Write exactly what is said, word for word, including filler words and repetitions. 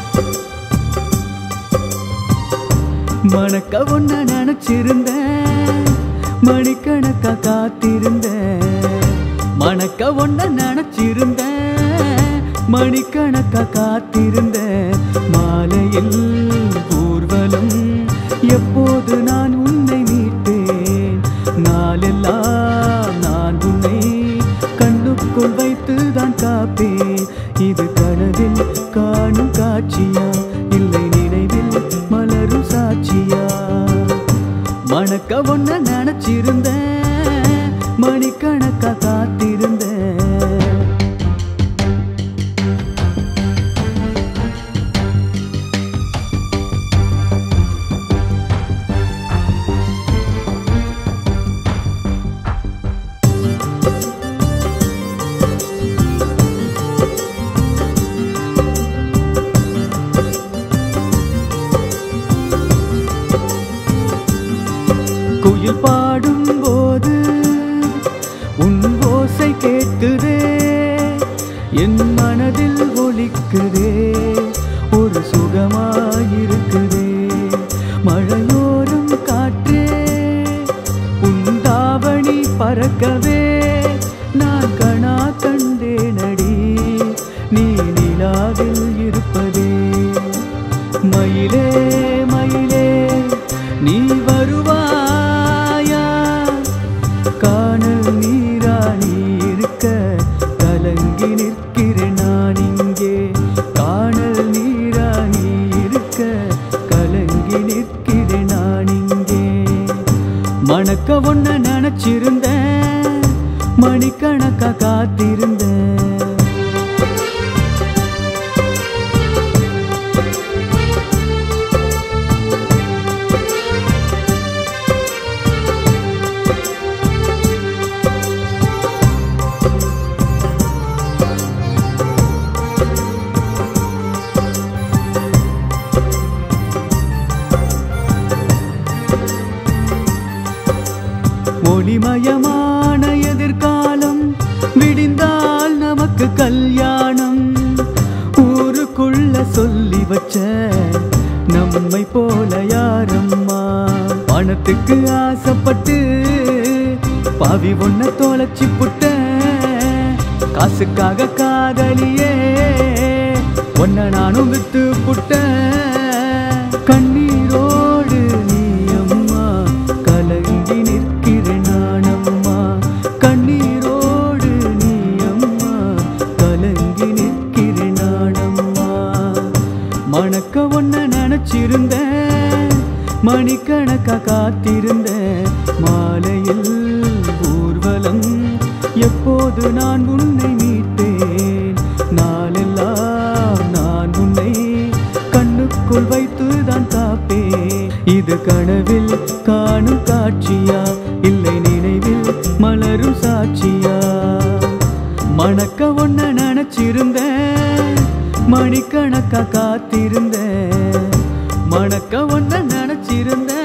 மணக்க ஒன்ன நினைச்சிருந்தேன் மணிக்கணக்கா காத்திருந்தேன் மணக்க ஒன்ன நினைச்சிருந்தேன் மணிக்கணக்கா காத்திருந்தேன் மாலையில் ஊர்வலம் எப்போது நான் உன்னை மீட்டேன் நாளெல்லாம் நான் உன்னை கண்ணுக்குள் வைத்துதான் காப்பேன் இது கனவில் காணும் காட்சியா இல்லை நினைவில் மலரும் சாட்சியா மணக்க ஒன்ன நினைச்சிருந்தேன் மணிக்கணக்கா காத்திருந்தேன் குயில் பாடும் போது உன் ஓசை கேட்குதே என் மனதில் ஒலிக்குதே ஒரு சுகமாயிருக்குதே மழையோரும் காற்றே உன் தாவணி பறக்கவே நான் கணா கண்டேனடி நீ நிலாவில் இருப்பதே மயிலே மயிலே நீ வருவா காணல் நீரா நீ இருக்க கலங்கி நிற்கிறேன் நான் இங்கே காணல் நீரா நீ இருக்க கலங்கி நிற்கிறேன் நான் இங்கே மணக்க ஒன்ன நினைச்சிருந்தேன் மணிக்கணக்கா காத்திருந்தேன் ஒளிமயமான எதிர்காலம் விடிந்தால் நமக்கு கல்யாணம் ஊருக்குள்ள சொல்லி வச்ச நம்மை போல யாரம்மா பணத்துக்கு ஆசைப்பட்டு பாவி ஒன்ன தொலைச்சி புட்ட காசுக்காக காதலியே ஒன்ன நானும் விட்டு புட்ட கண்ணீரோடு நீ அம்மா கலங்கி நிற்கிறேன் நான் அம்மா கண்ணீரோடு நீ அம்மா கலங்கி நிற்கிறேன் நான் அம்மா மணக்க ஒன்ன நினைச்சிருந்தேன் மணிக்கணக்கா காத்திருந்தேன் மாலையில் ஊர்வலம் எப்போது நான் உன்னை மீட்டேன் நாளெல்லாம் நான் உன்னை கண்ணுக்குள் வைத்துதான் காப்பேன் இது கனவில் காணும் காட்சியா இல்லை நினைவில் மலரும் சாட்சியா மணக்க ஒன்ன நினைச்சிருந்தேன் மணிக்கணக்கா காத்திருந்தேன் மணக்க ஒன்ன நினைச்சிருந்தேன்